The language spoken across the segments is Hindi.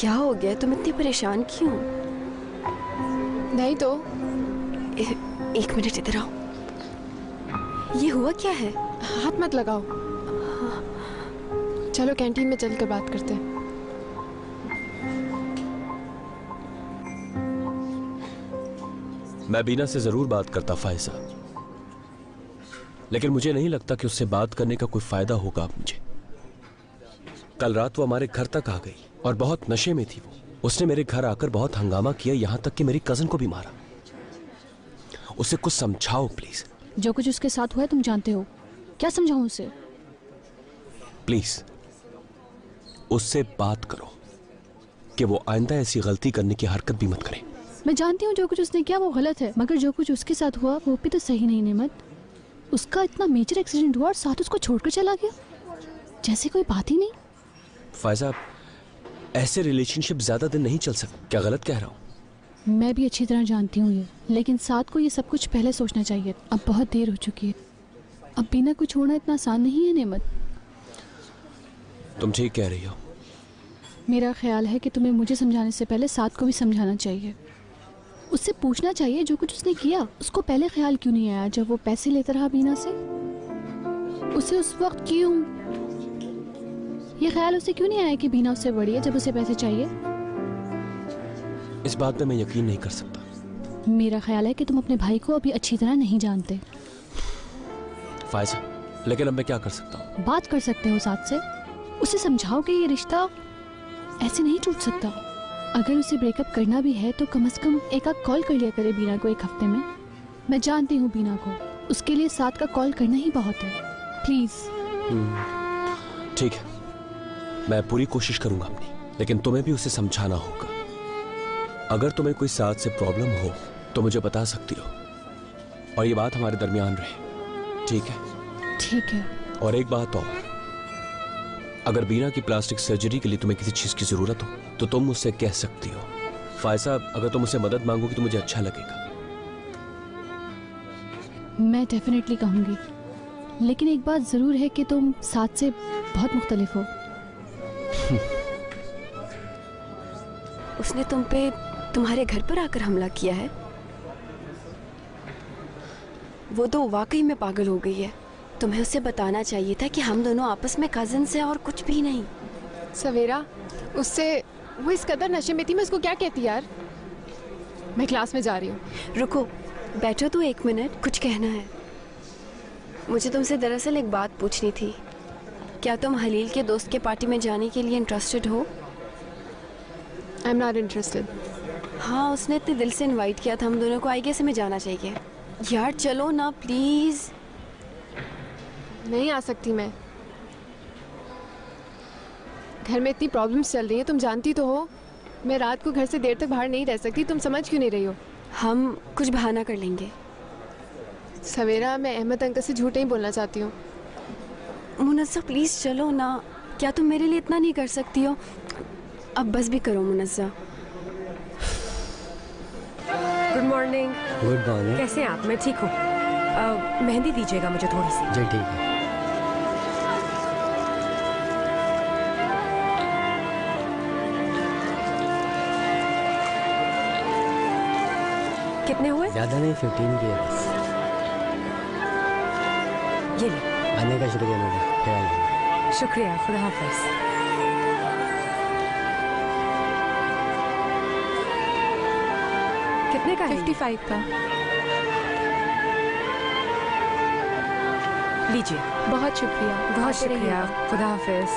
क्या हो गया? तुम इतनी परेशान क्यों? नहीं तो। एक मिनट इधर आओ। ये हुआ क्या है? हाथ मत लगाओ। चलो कैंटीन में चलकर बात करते हैं। मैं बीना से जरूर बात करता फायजा, लेकिन मुझे नहीं लगता कि उससे बात करने का कोई फायदा होगा अब मुझे। कल रात वो हमारे घर तक आ गई और बहुत नशे में थी वो। उसने मेरे घर आकर बहुत हंगामा किया, यहां तक कि मेरी कजन को भी मारा। उसे कुछ समझाओ प्लीज। जो कुछ उसके साथ हुआ है तुम जानते हो, क्या समझाऊं उसे? प्लीज उससे बात करो कि वो आइंदा ऐसी गलती करने की हरकत भी मत करे। मैं जानती हूँ जो कुछ उसने किया वो गलत है, मगर जो कुछ उसके साथ हुआ वो भी तो सही नहीं नेमत। उसका इतना मेजर एक्सीडेंट हुआ और साथ उसको छोड़कर चला गया, जैसे कोई बात ही नहीं। फायजा, ऐसे रिलेशनशिप ज्यादा दिन नहीं चल सकते। क्या गलत कह रहा हूँ? मैं भी अच्छी तरह जानती हूँ ये, लेकिन साथ को ये सब कुछ पहले सोचना चाहिए। अब बहुत देर हो चुकी है। अब बिना कुछ छोड़ना इतना आसान नहीं है नेमत। तुम ठीक कह रही हो। मेरा ख्याल है कि तुम्हें मुझे समझाने से पहले साथ को भी समझाना चाहिए। उससे पूछना चाहिए जो कुछ उसने किया उसको पहले ख्याल क्यों नहीं आया जब वो पैसे लेता रहा बीना से। उसे उस वक्त क्यों ये ख्याल उसे क्यों नहीं आया कि बीना उससे बड़ी है जब उसे पैसे चाहिए? इस बात पे मैं यकीन नहीं कर सकता। मेरा ख्याल है कि तुम अपने भाई को अभी अच्छी तरह नहीं जानते। फायजा, लेकिन अब मैं क्या कर सकता हूँ? बात कर सकते हो साथ से। उसे समझाओ कि ये रिश्ता ऐसे नहीं टूट सकता। अगर उसे ब्रेकअप करना भी है तो कम से कम एक आध कॉल कर लिया करे बीना को एक हफ्ते में। मैं जानती हूँ बीना को, उसके लिए साथ का कॉल करना ही बहुत है। प्लीज। ठीक है, मैं पूरी कोशिश करूंगा अपनी, लेकिन तुम्हें भी उसे समझाना होगा। अगर तुम्हें कोई साथ से प्रॉब्लम हो तो मुझे बता सकती हो, और ये बात हमारे दरमियान रहे। ठीक है? ठीक है। और एक बात और, अगर बीना की प्लास्टिक सर्जरी के लिए तुम्हें किसी चीज की जरूरत हो तो तुम मुझसे कह सकती हो। फायजा, अगर तुम मुझसे मदद मांगोगी तो मुझे अच्छा लगेगा। मैं डेफिनेटली कहूंगी, लेकिन एक बात जरूर है कि तुम साथ से बहुत मुख्तलिफ हो। उसने तुम पे तुम्हारे घर पर आकर हमला किया है? वो तो वाकई में पागल हो गई है। तुम्हें उसे बताना चाहिए था कि हम दोनों आपस में कजिन्स हैं और कुछ भी नहीं। सवेरा, उससे वो इस कदर नशे में थी, मैं उसको क्या कहती यार। मैं क्लास में जा रही हूँ। रुको, बैठो तो एक मिनट, कुछ कहना है। मुझे तुमसे दरअसल एक बात पूछनी थी। क्या तुम हलील के दोस्त के पार्टी में जाने के लिए इंटरेस्टेड हो? I am not interested. हाँ, उसने इतने दिल से इनवाइट किया था हम दोनों को। आई गेस हमें जाना चाहिए। यार चलो ना प्लीज। नहीं आ सकती मैं। घर में इतनी प्रॉब्लम्स चल रही हैं, तुम जानती तो हो। मैं रात को घर से देर तक बाहर नहीं रह सकती। तुम समझ क्यों नहीं रही हो? हम कुछ बहाना कर लेंगे। सवेरा, मैं अहमद अंकल से झूठ नहीं बोलना चाहती हूँ। मुनज़्ज़ा प्लीज चलो ना। क्या तुम मेरे लिए इतना नहीं कर सकती हो? अब बस भी करो Munazza. Good morning. Good morning. कैसे हैं आप? मैं ठीक हूँ। मेहंदी दीजिएगा मुझे थोड़ी सी। जी ठीक है। कितने हुए? ज़्यादा नहीं, 15 की है बस। ये ले। आने का शुक्रिया मैडम, ख्याल रखना। शुक्रिया, खुदा हाफिज़। कितने का है? 55 का। लीजिए। बहुत शुक्रिया। बहुत शुक्रिया, खुदा हाफिज़।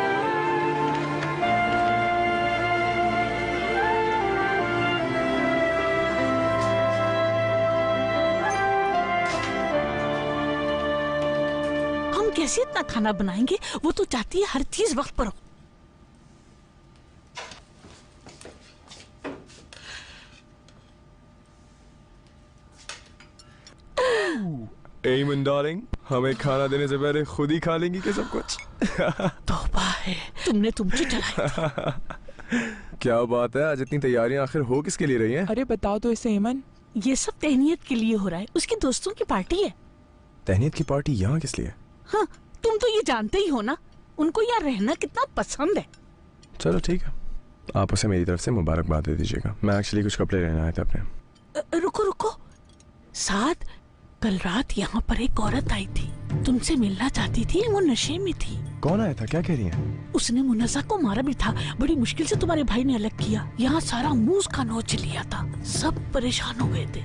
हम कैसे इतना खाना बनाएंगे? वो तो चाहती है हर चीज वक्त पर हो। एमन डार्लिंग, हमें खाना देने से पहले खुद ही खा लेंगी क्या सब कुछ? तौबा है, तुमने तुमची चलाई। क्या बात है, आज इतनी तैयारियां आखिर हो किसके लिए रही हैं? अरे बताओ तो इसे एमन। ये सब तहनीत के लिए हो रहा है, उसके दोस्तों की पार्टी है। तहनीत की पार्टी यहाँ किस लिए? हाँ, तुम तो ये जानते ही हो ना, उनको यहाँ रहना कितना पसंद है। चलो ठीक है, आप उसे मेरी तरफ से मुबारकबाद दे दीजिएगा। मैं एक्चुअली कुछ कपड़े लेने आया था अपने। रुको रुको, साद, कल रात यहाँ पर एक औरत आई थी, तुमसे मिलना चाहती थी, वो नशे में थी। कौन आया था? क्या कह रही हैं? उसने मुन्नज़ा को मारा भी था, बड़ी मुश्किल से तुम्हारे भाई ने अलग किया। यहाँ सारा मुंह उसका नोच लिया था, सब परेशान हो गए थे।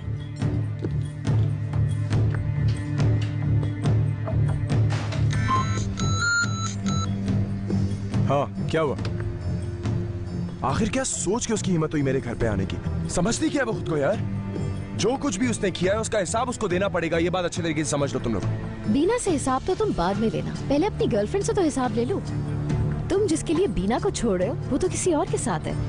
हाँ, क्या हुआ? आखिर क्या सोच के उसकी हिम्मत हुई मेरे घर पे आने की? समझती क्या है वो खुद को यार? जो कुछ भी उसने किया है उसका हिसाब उसको देना पड़ेगा, ये बात अच्छे तरीके से समझ लो तुम लोग। बीना से हिसाब तो तुम बाद में लेना, पहले अपनी गर्लफ्रेंड से तो हिसाब ले लो। तुम जिसके लिए बीना को छोड़ रहे हो वो तो किसी और के साथ है।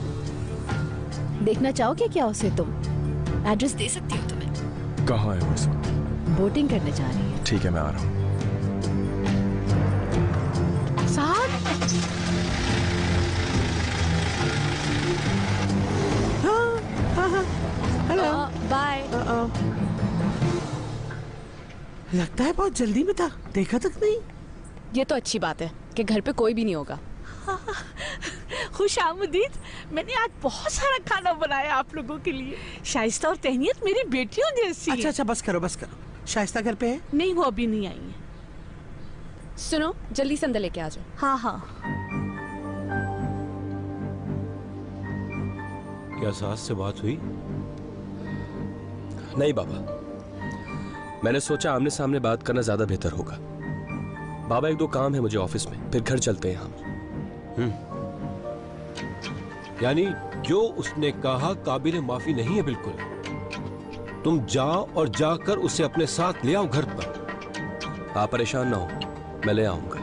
देखना चाहोगे क्या उसे? तुम एड्रेस दे सकती हो तुम्हें। कहाँ है वो इस वक्त? बोटिंग करने जा रही है। ठीक है, मैं आ रहा हूँ। Hello, bye. लगता है बहुत जल्दी में था, देखा तक नहीं। ये तो अच्छी बात है कि घर पे कोई भी नहीं होगा। खुशामदीद। मैंने आज बहुत सारा खाना बनाया आप लोगों के लिए। शाइस्ता और तहनीत मेरी बेटियों जैसी। अच्छा अच्छा, बस करो बस करो। शाइस्ता घर पे है? नहीं, वो अभी नहीं आई है। सुनो, जल्दी से अंदर लेके आ जाओ। हाँ हाँ। क्या सास से बात हुई? नहीं बाबा, मैंने सोचा आमने सामने बात करना ज्यादा बेहतर होगा। बाबा, एक दो काम है मुझे ऑफिस में, फिर घर चलते हैं हम। यानी जो उसने कहा काबिल माफी नहीं है बिल्कुल। तुम जाओ और जाकर उसे अपने साथ ले आओ घर पर। आप परेशान ना हो, मैं ले आऊंगा।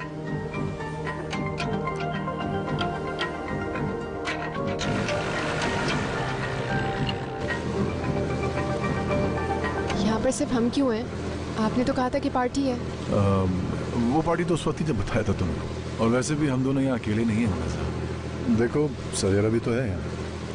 यहाँ पर सिर्फ हम क्यों हैं? आपने तो कहा था कि पार्टी है। वो पार्टी तो उस वक्त ही जब बताया था तुमने, और वैसे भी हम दोनों यहाँ अकेले नहीं हैं। देखो, सवेरा भी तो है यहाँ।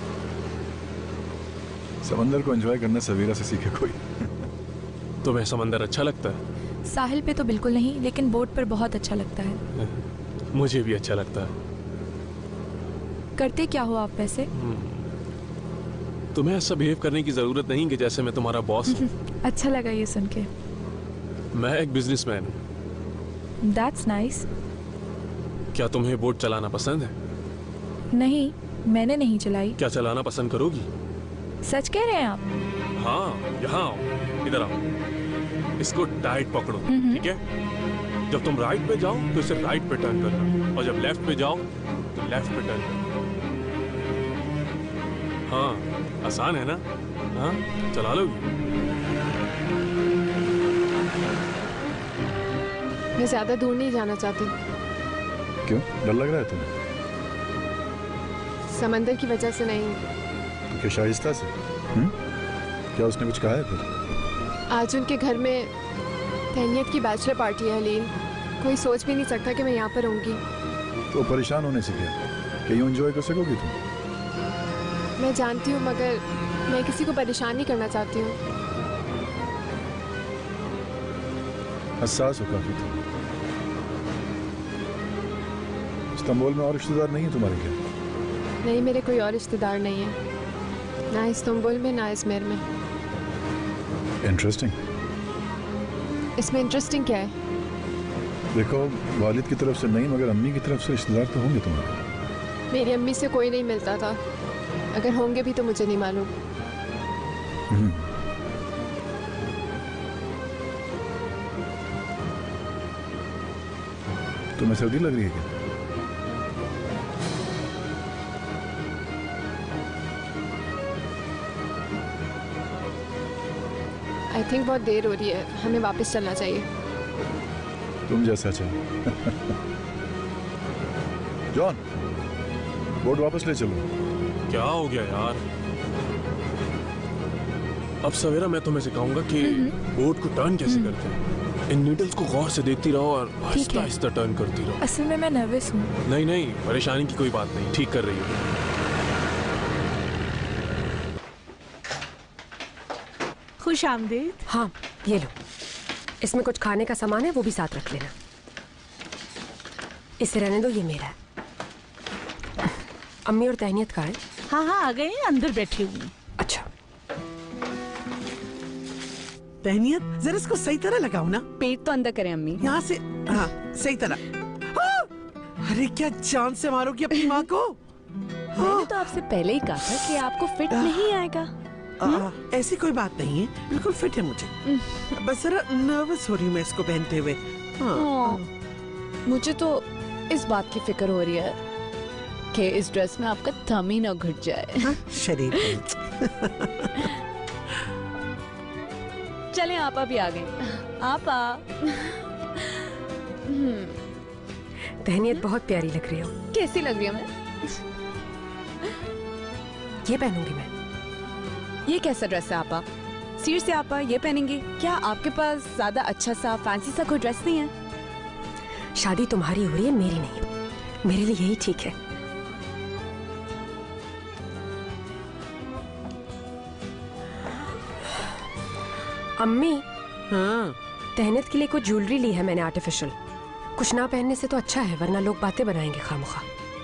समंदर को एंजॉय करना सवेरा से सीखे कोई। तुम्हें समंदर अच्छा लगता है? साहिल पे तो बिल्कुल नहीं, लेकिन बोट पर बहुत अच्छा लगता है। मुझे भी अच्छा लगता है। करते क्या हो आप वैसे? तुम्हें ऐसा बिहेव करने की जरूरत नहीं कि जैसे मैं तुम्हारा बॉस हूँ। अच्छा लगा ये सुन के। मैं एक बिजनेसमैन हूँ। That's nice. क्या तुम्हें बोट चलाना पसंद है? नहीं, मैंने नहीं चलाई। क्या चलाना पसंद करोगी? सच कह रहे हैं आप? हाँ, यहाँ आओ, इधर आओ। इसको टाइट पकड़ो, ठीक है? जब तुम राइट पे जाओ तो इसे राइट पे टर्न करना, और जब लेफ्ट पे जाओ तो लेफ्ट पे टर्न करना। हाँ, आसान है ना? हाँ, चला लोगी? मैं ज्यादा दूर नहीं जाना चाहती। क्यों, डर लग रहा है तुम्हें? समंदर की वजह से नहीं। तो क्या शाइस्ता से? क्या उसने कुछ कहा है फिर? आज उनके घर में तहनीत की बैचलर पार्टी है हलील। कोई सोच भी नहीं सकता कि मैं यहाँ पर होंगी। तो परेशान होने से क्या, कि यूँ एंजॉय कर सकोगी तुम? मैं जानती हूँ, मगर मैं किसी को परेशान नहीं करना चाहती हूँ। हसास हो काफी तुम। इस्तांबुल में और रिश्तेदार नहीं है तुम्हारे क्या? नहीं, मेरे कोई और रिश्तेदार नहीं है, ना इस्तांबुल में ना इजमिर में। इंटरेस्टिंग। इसमें इंटरेस्टिंग क्या है? देखो, वालिद की तरफ से नहीं मगर अम्मी की तरफ से रिश्तेदार तो होंगे तुम्हारे। मेरी अम्मी से कोई नहीं मिलता था, अगर होंगे भी तो मुझे नहीं मालूम। तुम्हें सर्दी लग रही है क्या? आई थिंक बहुत देर हो रही है, हमें वापस चलना चाहिए। तुम जैसा चाहो। जॉन, बोट वापस ले चलो। क्या हो गया यार? अब सवेरा मैं तुम्हें सिखाऊंगा कि बोट को टर्न कैसे करते हैं। इन नीडल्स को गौर से देखती रहो और आहिस्ता आहिस्ता टर्न करती रहो। असल में मैं नर्वस हूँ। नहीं नहीं, परेशानी की कोई बात नहीं, ठीक कर रही हो। खुश आमदीद। हाँ, ये लो, इसमें कुछ खाने का सामान है, वो भी साथ रख लेना। इसे रहने दो, ये मेरा है। अम्मी और तहनीत कहाँ है? हाँ हाँ आ गए, अंदर बैठी हुई। अच्छा तहनीत, जरा इसको सही तरह लगाओ ना। पेट तो अंदर करें अम्मी। यहाँ से, हाँ सही तरह। अरे क्या जान से मारोगी अपनी माँ को? मैंने तो आपसे पहले ही कहा था कि आपको फिट नहीं आएगा। ऐसी कोई बात नहीं है, बिल्कुल फिट है मुझे। बस जरा नर्वस हो रही हूँ मैं इसको पहनते हुए। मुझे तो इस बात की फिक्र हो रही है कि इस ड्रेस में आपका दम ही ना घुट जाए। शरीर चलें, आपा भी आ गए। आपा तहनीत बहुत प्यारी लग रही हो। कैसी लग रही हूँ मैं? ये पहनूंगी मैं। ये कैसा ड्रेस है आपा? सीरियसली आपा ये पहनेंगे? क्या आपके पास ज्यादा अच्छा सा फैंसी सा कोई ड्रेस नहीं है? शादी तुम्हारी हो रही है, मेरी नहीं। मेरे लिए यही ठीक है। अम्मी, हाँ तहनीत के लिए कुछ ज्वेलरी ली है मैंने आर्टिफिशियल। कुछ ना पहनने से तो अच्छा है, वरना लोग बातें बनाएंगे खामखा।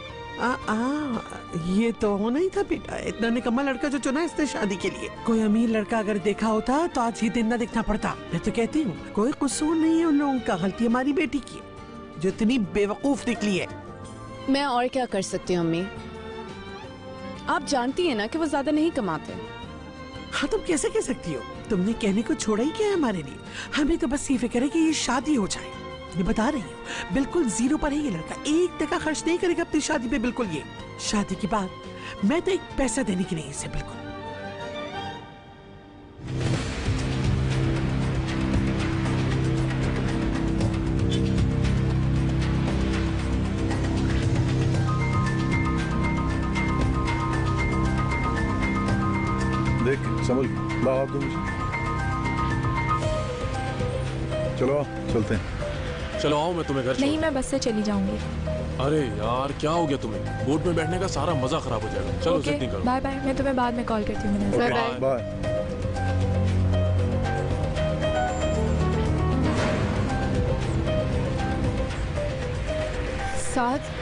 ये तो होना ही था बेटा। इतना निकम्मा लड़का जो चुना इसने शादी के लिए। कोई अमीर लड़का अगर देखा होता तो आज ही दिन ना दिखना पड़ता। मैं तो कहती हूँ कोई कसूर नहीं है उन लोगों का, गलती हमारी बेटी की है जो इतनी बेवकूफ निकली है। मैं और क्या कर सकती हूँ अम्मी? आप जानती है ना कि वो ज्यादा नहीं कमाते। हाँ तुम कैसे कह सकती हो? तुमने कहने को छोड़ा ही क्या है हमारे लिए? हमें तो बस ये फिक्र है कि ये शादी हो जाए। मैं बता रही हूँ बिल्कुल जीरो पर है ये लड़का। 1 टका खर्च नहीं करेगा अपनी शादी पे। बिल्कुल ये शादी के बाद मैं तो 1 पैसा देने की नहीं इसे, बिल्कुल। देख संभल, लाओ आप दो मुझे। चलो चलते हैं। चलो आओ, मैं तुम्हें घर नहीं, मैं बस से चली जाऊंगी। अरे यार क्या हो गया तुम्हें? बोट में बैठने का सारा मजा खराब हो जाएगा। चलो ओके, जितनी करो। Bye bye. मैं तुम्हें बाद में कॉल करती हूँ। Bye bye. साथ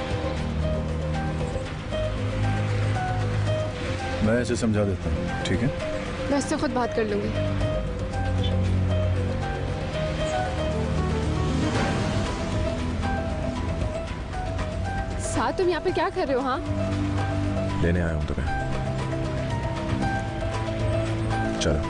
मैं इसे समझा देता हूँ, ठीक है? मैं इससे खुद बात कर लूंगी। साथ तुम यहाँ पे क्या कर रहे हो? हाँ लेने आया हूँ तुम्हें। चलो।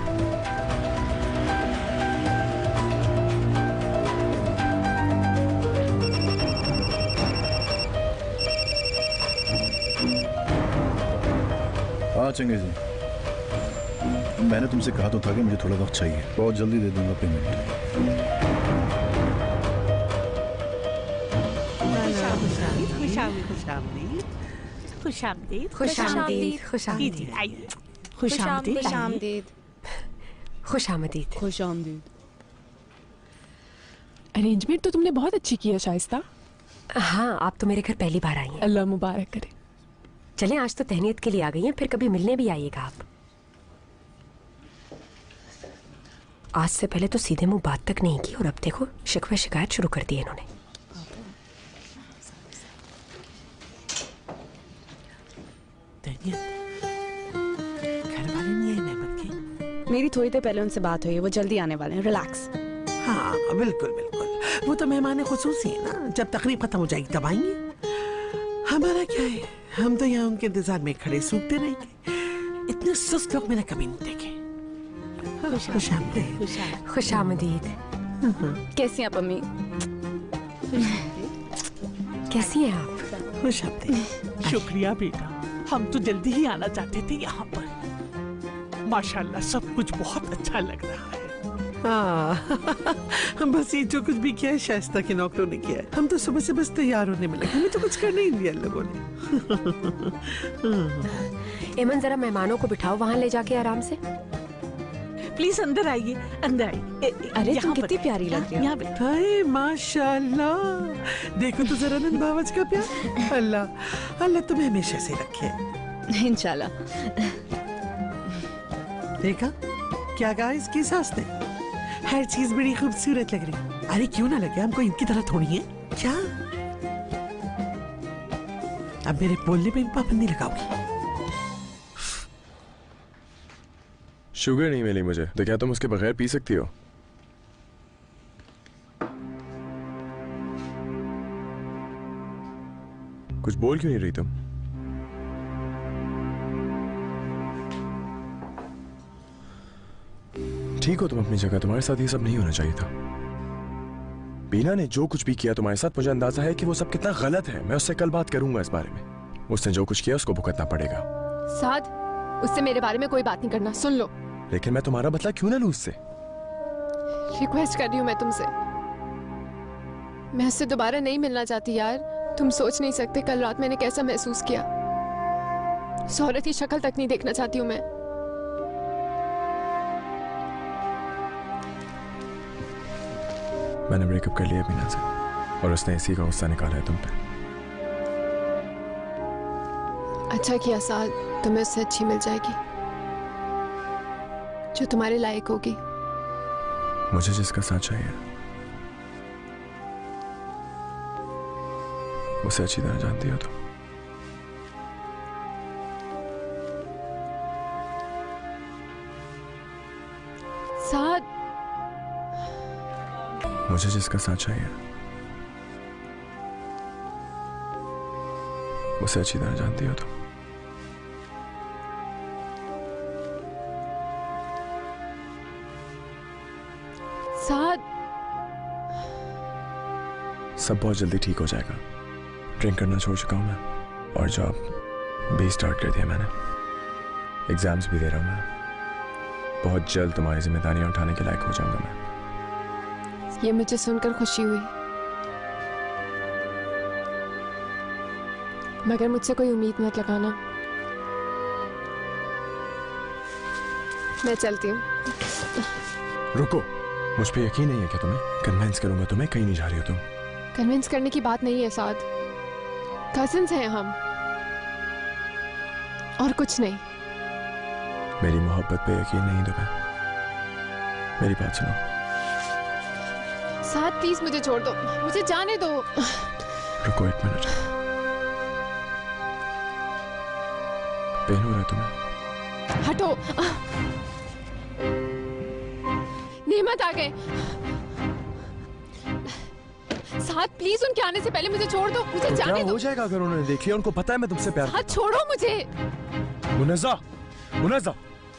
हाँ चंगे जी, मैंने तुमसे कहा तो था कि मुझे थोड़ा वक्त चाहिए। बहुत जल्दी दे दूंगा पेमेंट। खुशामदीद। खुशामदीद। खुशामदीद। खुशामदीद। खुशामदीद। खुशामदीद। अरेंजमेंट तो तुमने बहुत अच्छी की है शाइस्ता। हाँ, आप तो मेरे घर पहली बार आई हैं। अल्लाह मुबारक करे। चलें, आज तो तहनीत के लिए आ गई हैं, फिर कभी मिलने भी आइएगा आप। आज से पहले तो सीधे मुंह बात तक नहीं की और अब देखो शिकवा शिकायत शुरू कर दी है इन्होंने। घर वाले नहीं है नेमत की? मेरी थोड़ी देर पहले उनसे बात हुई है, वो जल्दी आने वाले हैं। रिलैक्स। हाँ बिल्कुल बिल्कुल, वो तो मेहमान खुसूसी है ना। जब तकरीब खत्म हो जाएगी तब आएंगे। हमारा क्या है, हम तो यहाँ उनके इंतजार में खड़े सूखते रहेंगे। इतने सुस्त लोग मैंने कभी नहीं देखे। खुशामदीद। खुशामदीद। कैसी हैं आप अम्मी? कैसी हैं आप? खुशामदीद। शुक्रिया बेटा, हम तो जल्दी ही आना चाहते थे यहाँ पर। माशाल्लाह सब कुछ बहुत अच्छा लग रहा है। हम बस ये जो कुछ भी किया है शाइस्ता के नौकरों ने किया है। हम तो सुबह से बस तैयार होने में लगे, हमें तो कुछ करने ही नहीं दिया लोगों ने। एमन जरा मेहमानों को बिठाओ वहाँ ले जाके आराम से। प्लीज अंदर आइए, अंदर आइए। अरे तुम कितनी प्यारी लग रही हो। हाय माशाल्लाह, देखो तो जरा नंद बावज का प्यार। अल्लाह अल्लाह तुम्हें हमेशा से रखे इंशाल्लाह। देखा क्या कहा इसकी सास ने? हर चीज बड़ी खूबसूरत लग रही। अरे क्यों ना लगे, हमको इनकी तरह थोड़ी है क्या? अब मेरे बोलने में भी पाबंदी लगाओगी? शुगर नहीं मिली मुझे, तो क्या तुम उसके बगैर पी सकती हो? कुछ बोल क्यों नहीं रही तुम? ठीक हो तुम अपनी जगह, तुम्हारे साथ ये सब नहीं होना चाहिए था। बीना ने जो कुछ भी किया तुम्हारे साथ, मुझे अंदाजा है कि वो सब कितना गलत है। मैं उससे कल बात करूंगा इस बारे में। उसने जो कुछ किया उसको भुगतना पड़ेगा। साद, उससे मेरे बारे में कोई बात नहीं करना, सुन लो। लेकिन मैं तुम्हारा बदला क्यों ना लूं उससे? रिक्वेस्ट कर रही हूँ मैं तुमसे। मैं उससे दोबारा नहीं मिलना चाहती यार। तुम सोच नहीं सकते कल रात मैंने कैसा महसूस किया। उस औरत की शक्ल तक नहीं देखना चाहती हूँ मैं। मैंने ब्रेकअप कर लिया बीना से, और उसने इसी का गुस्सा निकाला है तुम पे। अच्छा किया साद, तुम्हें उससे अच्छी मिल जाएगी जो तुम्हारे लायक होगी। मुझे जिसका साथ चाहिए उसे अच्छी तरह जानती हो तुम। साद, मुझे जिसका साथ चाहिए उसे अच्छी तरह जानती हो तुम। साद, सब बहुत जल्दी ठीक हो जाएगा। ड्रिंक करना छोड़ चुका हूं मैं, और जॉब भी स्टार्ट कर दिया मैंने। एग्जाम्स भी दे रहा हूं मैं। बहुत जल्द तुम्हारी जिम्मेदारियां उठाने के लायक हो जाऊंगा मैं। ये मुझे सुनकर खुशी हुई, मगर मुझसे कोई उम्मीद मत लगाना। मैं चलती हूँ। रुको, मुझ पे यकीन नहीं है क्या तुम्हें? कन्विंस करूंगा तुम्हें, कहीं नहीं जा रही हो तुम। कन्विंस करने की बात नहीं है साद, कजिन्स हैं हम, और कुछ नहीं। मेरी मोहब्बत पे यकीन नहीं तुम्हें? मेरी बात सुनो। साद प्लीज मुझे छोड़ दो, मुझे जाने दो। रुको एक मिनट। पेन हो रहा है तुम्हें? हटो। नेमत आ गए। साद प्लीज उनके आने से पहले मुझे छोड़ दो, मुझे तो जाने क्या दो। हो जाएगा अगर उन्होंने देख लिया? उनको पता है मैं तुमसे प्यार साद छोड़ो मुझे। मुनज़्ज़ा, मुनज़्ज़ा।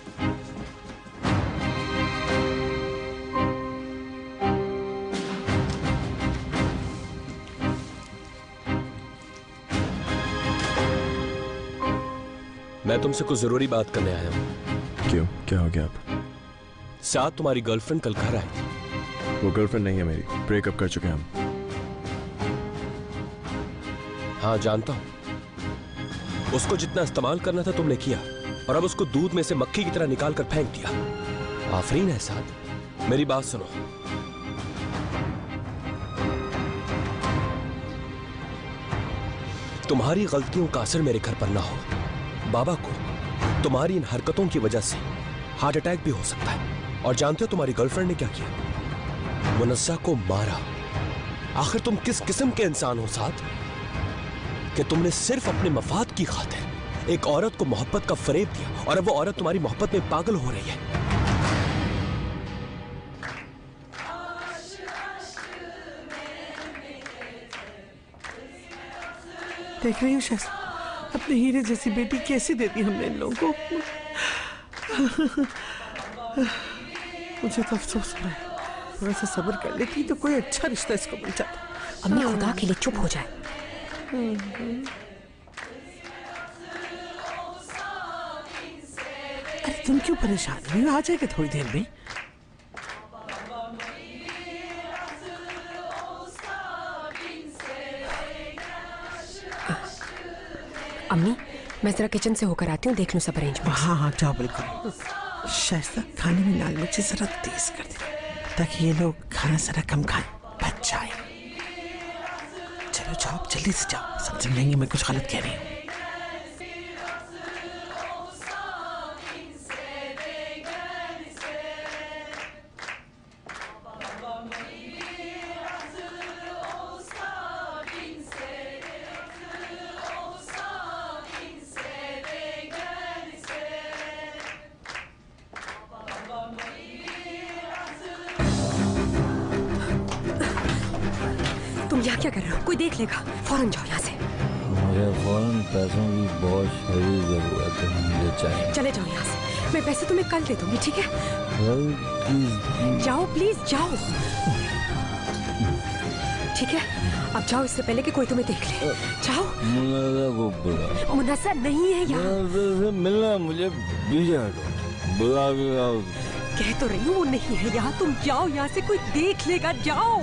मैं तुमसे कुछ जरूरी बात करने आया हूँ। क्यों, क्या हो गया अब? साथ तुम्हारी गर्लफ्रेंड कल घर आई। वो गर्लफ्रेंड नहीं है मेरी, ब्रेकअप कर चुके हैं हम। हाँ जानता हूं। उसको जितना इस्तेमाल करना था तुमने किया, और अब उसको दूध में से मक्खी की तरह निकाल कर फेंक दिया। आफरीन है साथ, मेरी बात सुनो। तुम्हारी गलतियों का असर मेरे घर पर ना हो। बाबा को तुम्हारी इन हरकतों की वजह से हार्ट अटैक भी हो सकता है। और जानते हो तुम्हारी गर्लफ्रेंड ने क्या किया? मुनज़्ज़ा को मारा। आखिर तुम किस किस्म के इंसान हो साथ कि तुमने सिर्फ अपने मफाद की खातिर एक औरत को मोहब्बत का फरेब दिया, और अब वो औरत तुम्हारी मोहब्बत में पागल हो रही है। देख रही हो शायद अपने हीरे जैसी बेटी कैसी देती हमने इन लोगों को। मुझे तो अफसोस हो रहा है, थोड़ा सा सब्र कर लेती तो कोई अच्छा रिश्ता इसको मिल जाता। अम्मी खुदा के लिए चुप हो जाए। अरे तुम क्यों परेशान हो? आ जाएगा थोड़ी देर में। अम्मी मैं जरा किचन से होकर आती हूँ, देख लूँ सब अरेंजमेंट। हाँ हाँ जाओ बिल्कुल। शायद खाने में लाल मिर्ची जरा तेज कर दे ताकि ये लोग खाना जरा कम खाएं, बच जाए। चलो जाओ जल्दी से जाओ, सब समझेंगे मैं कुछ गलत कह रही हूँ। यहाँ क्या कर रहे हो? कोई देख लेगा। फौरन जाओ यहाँ से। मुझे फौरन पैसों की बहुत शदीद जरूरत है, मुझे चाहिए। चले जाओ यहाँ से। मैं पैसे तुम्हें कल दे दूंगी, ठीक है? जाओ प्लीज, जाओ। ठीक है, अब जाओ इससे पहले कि कोई तुम्हें देख ले। जाओ। मुन्ना को बुला। मुन्ना नहीं है यहाँ। मिलना मुझे बीजे हटो, बुला के आओ। कह तो रही हूँ वो नहीं है यहाँ। तुम जाओ यहाँ से, कोई देख लेगा। जाओ।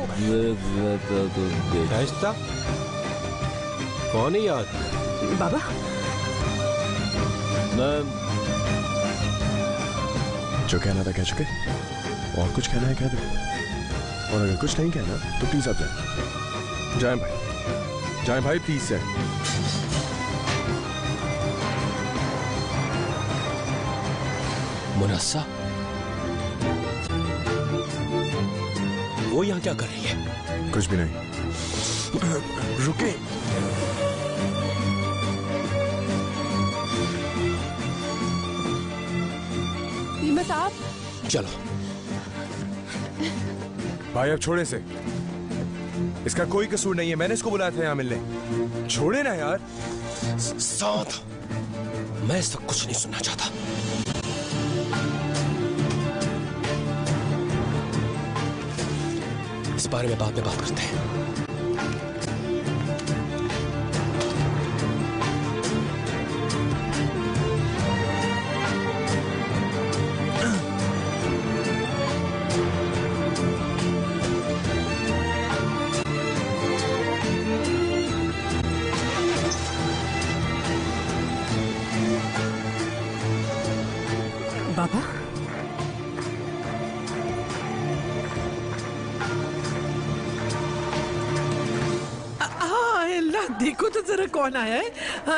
शाइस्ता कौन है यार? बाबा मैं जो कहना था कह चुके, और कुछ कहना है कह दो, और अगर कुछ नहीं कहना तो प्लीज आप जाएं भाई, जाएं भाई प्लीज जाएं। मुनस्सा, वो यहाँ क्या कर रही है? कुछ भी नहीं। रुके। नीमत आप चलो भाई, अब छोड़े से। इसका कोई कसूर नहीं है, मैंने इसको बुलाया था यहाँ मिलने। छोड़े ना यार। साथ मैं इस वक्त कुछ नहीं सुनना चाहता। इस बारे में बाद में बात करते हैं। बाबा देखो तो जरा कौन आया है।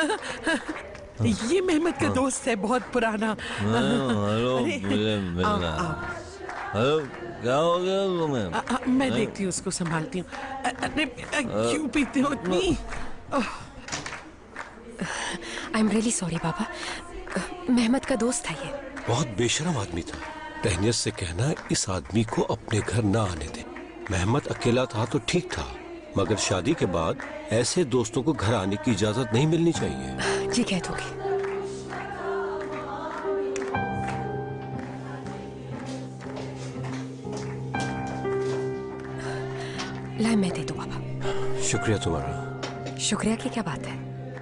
ये मेहमत का दोस्त है, बहुत पुराना। हेलो, मुझे मिलना। हेलो, क्या हो गया तुम्हें? मैं देखती हूँ, उसको संभालती हूँ। अरे क्यों पीते हो इतनी? आई एम रियली सॉरी बाबा। मेहमत का दोस्त था ये। बहुत बेशरम आदमी था। तहनीत से कहना इस आदमी को अपने घर ना आने दे। मेहमत अकेला था तो ठीक था, मगर शादी के बाद ऐसे दोस्तों को घर आने की इजाजत नहीं मिलनी चाहिए। जी कह दोगे। ला मैं दे दूं बाबा। शुक्रिया तुम्हारा। शुक्रिया की क्या बात है?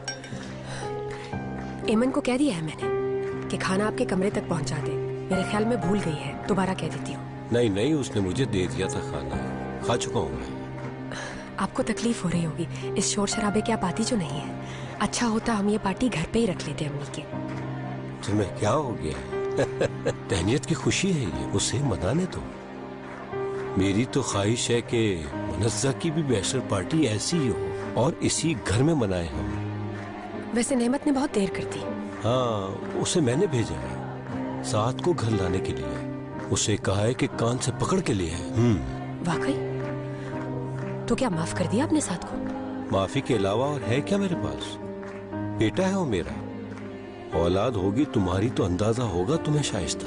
एमन को कह दिया है मैंने कि खाना आपके कमरे तक पहुंचा दे। मेरे ख्याल में भूल गई है, दोबारा कह देती हूँ। नहीं नहीं, उसने मुझे दे दिया था खाना, खा चुका हूँ मैं। आपको तकलीफ हो रही होगी, इस शोर शराबे की आप आती जो नहीं है। अच्छा होता हम ये पार्टी घर पे ही रख लेते अम्मी के। तुम्हें क्या हो गया? तहनीत की खुशी है ये, उसे मनाने दो। मेरी तो ख्वाहिश है कि मुनस्सा की भी बैचलर पार्टी ऐसी ही हो और इसी घर में मनाए हम। वैसे नेमत ने बहुत देर कर दी। हाँ, उसे मैंने भेजा है साथ को घर लाने के लिए। उसे कहा है कि कान से पकड़ के लिए है। वाकई? तो क्या माफ कर दिया अपने साथ को? माफी के अलावा और है क्या मेरे पास? बेटा है वो मेरा। औलाद होगी तुम्हारी तो अंदाजा होगा तुम्हें शाइस्ता।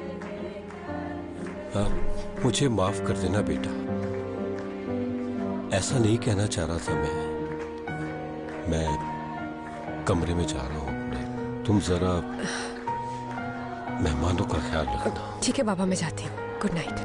हाँ, मुझे माफ कर देना बेटा। ऐसा नहीं कहना चाह रहा था मैं कमरे में जा रहा हूँ अपने। तुम जरा मेहमानों का ख्याल रखना। ठीक है बाबा, मैं जाती हूँ। Good night.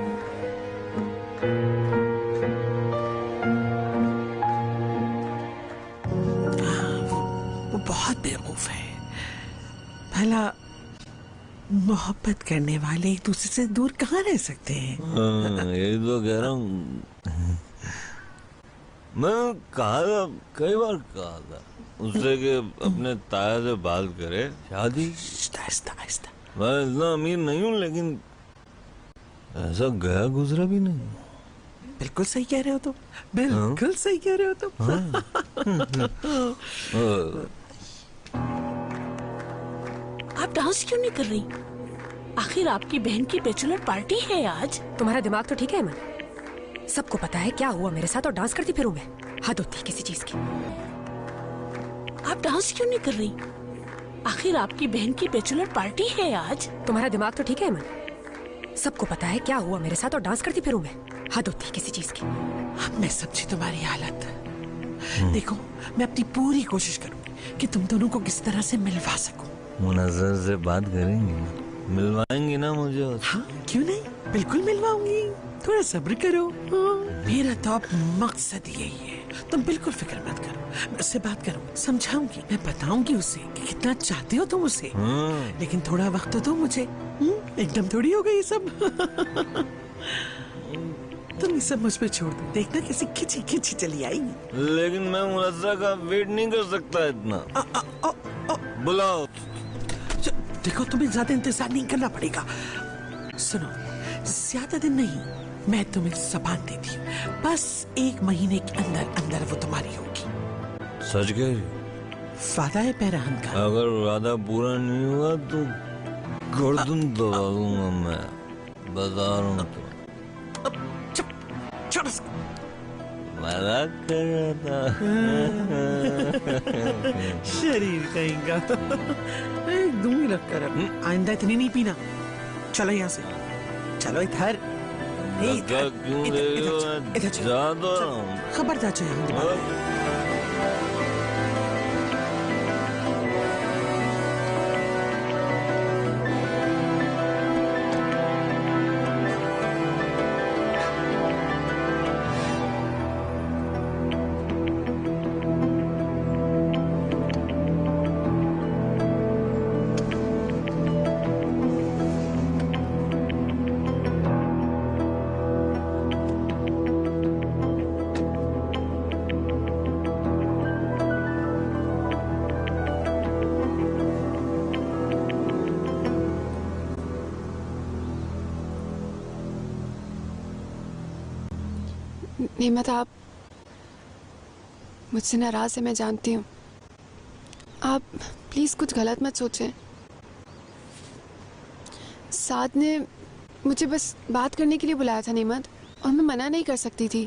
वो बहुत बेवकूफ है। भला मोहब्बत करने वाले एक दूसरे से दूर कहाँ रह सकते हैं? यही तो कह रहा हूँ। मैं कहा था, कई बार कहा था उससे कि अपने ताया से बात करे। शादी आहिस्ता। मैं इतना अमीर नहीं हूँ, लेकिन ऐसा गया गुजरा भी नहीं। बिल्कुल सही कह रहे हो तुम, बिल्कुल सही कह रहे हो तुम। आप डांस क्यों नहीं कर रही? आखिर आपकी बहन की बैचलर पार्टी है आज। तुम्हारा दिमाग तो ठीक है अमन? सबको पता है क्या हुआ मेरे साथ और डांस करती फिरूं मैं। हद होती है किसी चीज की। आप डांस क्यों नहीं कर रही? आखिर आपकी बहन की बैचलर पार्टी है आज। तुम्हारा दिमाग तो ठीक है अमन? सबको पता है क्या हुआ मेरे साथ और डांस करती फिरूं मैं। हद होती है किसी चीज की। मैं समझी तुम्हारी हालत। देखो, मैं अपनी पूरी कोशिश करूंगी कि तुम दोनों को किस तरह से मिलवा सकूं। मुनज़्ज़र से बात करेंगी ना, मिलवाएंगी ना मुझे? हाँ, क्यों नहीं, बिल्कुल मिलवाऊंगी। थोड़ा सब्र करो। हाँ, मेरा तो अब मकसद यही है। तुम बिल्कुल फिक्र मत करो, मैं उससे बात करूंगी, समझाऊंगी, मैं बताऊंगी उसे कि कितना चाहते हो तुम उसे। लेकिन थोड़ा वक्त तो दो मुझे। एकदम थोड़ी हो गई सब। तुम ये सब मुझ पे छोड़ दो, देखना कैसी खिंची खिंची चली आएगी। लेकिन मैं मुनज़्ज़र का वेट नहीं कर सकता इतना। बुलाओ। देखो, तुम्हें ज्यादा इंतजार नहीं करना पड़ेगा। सुनो, ज्यादा दिन नहीं, मैं तुम्हें ज़बान देती हूँ, बस 1 महीने के अंदर अंदर वो तुम्हारी होगी। सच कह रही? वादा है पैराहन का। अगर वादा पूरा नहीं हुआ तो गर्दन दबा दूंगा मैं, बता रहा हूँ। मजाक कर रहा था। शरीर कहेगा। एकदम ही रख कर, आइंदा इतनी नहीं पीना। चलो यहाँ से, चलो इधर। खबरदार चाहिए। नेमत, आप मुझसे नाराज है, मैं जानती हूँ। आप प्लीज कुछ गलत मत सोचें। साद ने मुझे बस बात करने के लिए बुलाया था नेमत, और मैं मना नहीं कर सकती थी।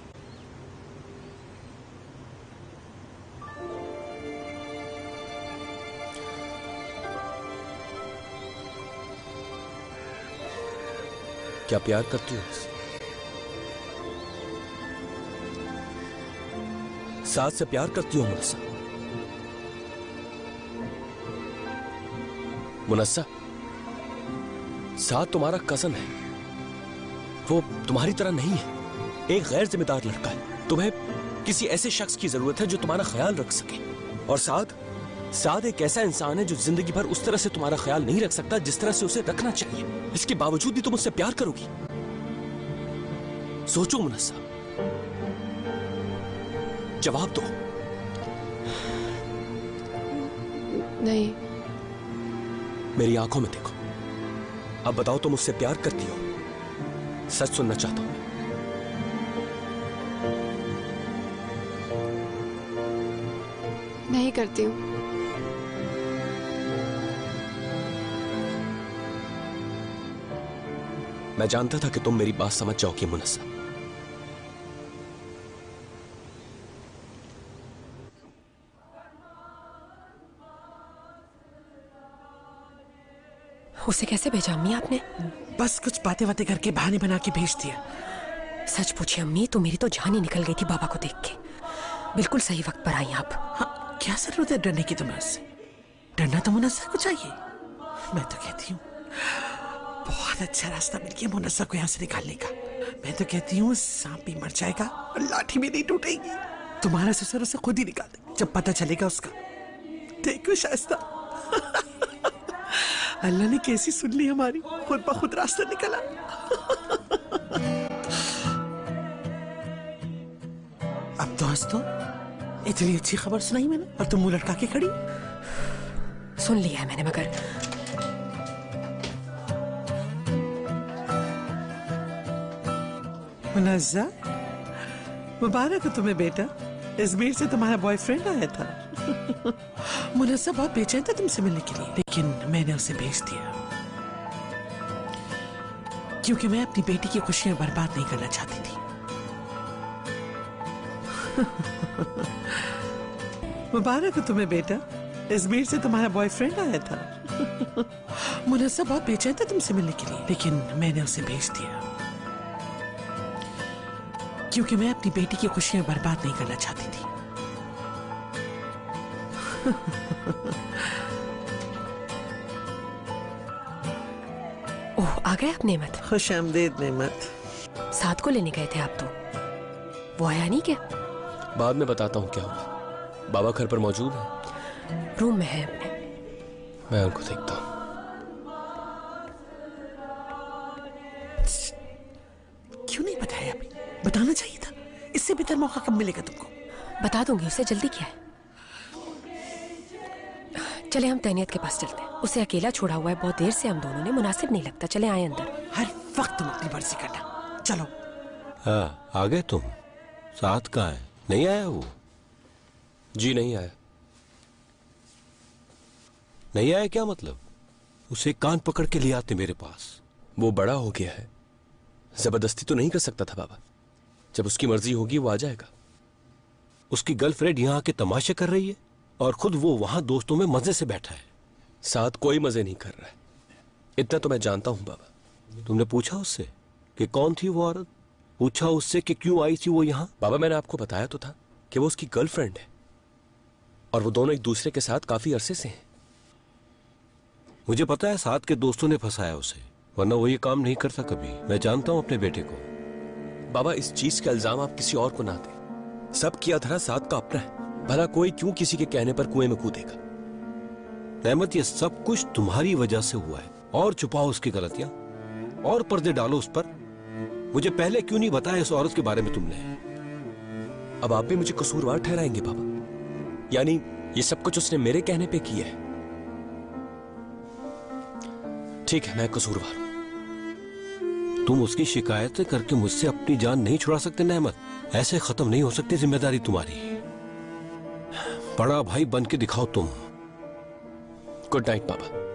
क्या प्यार करती हो? साथ से प्यार करती हो मुनस्सा? मुनस्सा, साथ तुम्हारा कज़न है, वो तुम्हारी तरह नहीं है। एक गैर जिम्मेदार लड़का है। तुम्हें किसी ऐसे शख्स की जरूरत है जो तुम्हारा ख्याल रख सके। और साद एक ऐसा इंसान है जो जिंदगी भर उस तरह से तुम्हारा ख्याल नहीं रख सकता जिस तरह से उसे रखना चाहिए। इसके बावजूद भी तुम उससे प्यार करोगी? सोचो मुनस्सा, जवाब दो। नहीं। मेरी आंखों में देखो, अब बताओ, तुम मुझसे प्यार करती हो? सच सुनना चाहता हूं। नहीं करती हूँ। मैं जानता था कि तुम मेरी बात समझ जाओगी मुनस्सा। उसे कैसे भेजा अम्मी आपने? बस कुछ बातें करके बहाने बना के भेज दिया। सच पूछे अम्मी, तो मेरी तो जान ही निकल गई थी बाबा को देख के। बिल्कुल सही वक्त पर आई आप। हाँ, क्या जरूरत है डरने की तुम्हें उससे? डरना तो मुनस्सा को चाहिए। मैं तो कहती हूँ बहुत अच्छा रास्ता मिल गया मुनस्सा को यहाँ से निकालने का। मैं तो कहती हूँ सांप भी मर जाएगा और लाठी भी नहीं टूटेगी। तुम्हारा ससुर उसे खुद ही निकाल दे जब पता चलेगा उसका। देखो शाइस्ता, अल्लाह ने कैसी सुन ली हमारी, खुद ब खुद रास्ता निकला। अब तो हंस दो, इतनी अच्छी खबर सुनाई मैंने और तुम मुंह लटका के खड़ी। सुन लिया है मैंने, मगर मुनज़्ज़ा, मुबारक हो तुम्हें बेटा। इज़मीर से तुम्हारा बॉयफ्रेंड आया था। मुनज़्ज़ा बहुत बेचैन था तुमसे मिलने के लिए, लेकिन मैंने उसे भेज दिया क्योंकि मैं अपनी बेटी की खुशियां बर्बाद नहीं करना चाहती थी। मुबारक हो तुम्हें बेटा। इज़मीर से तुम्हारा बॉयफ्रेंड आया था। मुनज़्ज़ा बहुत बेचैन था तुमसे मिलने के लिए, लेकिन मैंने उसे भेज दिया क्योंकि मैं अपनी बेटी की खुशियां बर्बाद नहीं करना चाहती थी। ओह, आ गए आप नेमत? खुश आमदीद नेमत। साथ को लेने गए थे आप तो, वो आया नहीं क्या? बाद में बताता हूँ क्या हुआ। बाबा घर पर मौजूद है? रूम में है अपने। मैं उनको देखता हूँ। क्यों नहीं बताया अभी? बताना चाहिए था। इससे बेहतर मौका कब मिलेगा तुमको? बता दूंगी, उसे जल्दी क्या है। चले हम तैनियत के पास चलते हैं। उसे अकेला छोड़ा हुआ है बहुत देर से हम दोनों ने, मुनासिब नहीं लगता। चले आए अंदर। हर वक्त तुम अपनी मर्जी करना। चलो। हाँ, आ गए तुम। साथ कहाँ है? नहीं आया वो? जी नहीं आया। नहीं आया क्या मतलब? उसे कान पकड़ के ले आते मेरे पास। वो बड़ा हो गया है, जबरदस्ती तो नहीं कर सकता था बाबा। जब उसकी मर्जी होगी वो आ जाएगा। उसकी गर्लफ्रेंड यहाँ आके तमाशे कर रही है और खुद वो वहां दोस्तों में मजे से बैठा है। साथ कोई मजे नहीं कर रहा है, इतना तो मैं जानता हूं बाबा। तुमने पूछा उससे कि कौन थी वो औरत? पूछा उससे कि क्यों आई थी वो यहाँ? बाबा मैंने आपको बताया तो था कि वो उसकी गर्लफ्रेंड है और वो दोनों एक दूसरे के साथ काफी अरसे से हैं। मुझे पता है साथ के दोस्तों ने फंसाया उसे, वरना वो ये काम नहीं करता कभी। मैं जानता हूं अपने बेटे को। बाबा इस चीज का इल्जाम आप किसी और को ना दें। सब किया धरा साथ का अपना है। भला कोई क्यों किसी के कहने पर कुएं में कूदेगा? रहमत, ये सब कुछ तुम्हारी वजह से हुआ है। और छुपाओ उसकी गलतियां और पर्दे डालो उस पर। मुझे पहले क्यों नहीं बताया इस औरत के बारे में तुमने? अब आप भी मुझे कसूरवार ठहराएंगे बाबा? यानी ये सब कुछ उसने मेरे कहने पे किया है? ठीक है, मैं कसूरवार हूं। तुम उसकी शिकायतें करके मुझसे अपनी जान नहीं छुड़ा सकते नेमत। ऐसे खत्म नहीं हो सकती जिम्मेदारी तुम्हारी। बड़ा भाई बन के दिखाओ तुम। गुड नाइट बाबा।